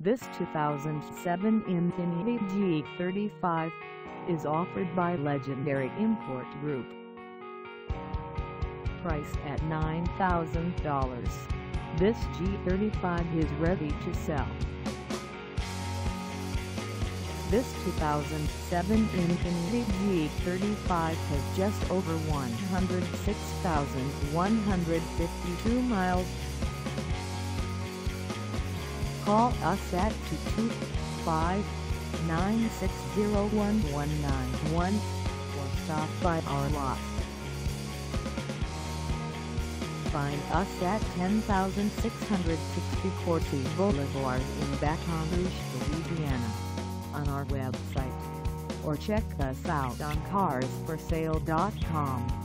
This 2007 Infiniti G35 is offered by Legendary Import Group. Priced at $9,000, this G35 is ready to sell. This 2007 Infiniti G35 has just over 106,152 miles. Call us at 225-960-1191 or stop by our lot. Find us at 10660 Corte Boulevard in Baton Rouge, Louisiana, on our website, or check us out on carsforsale.com.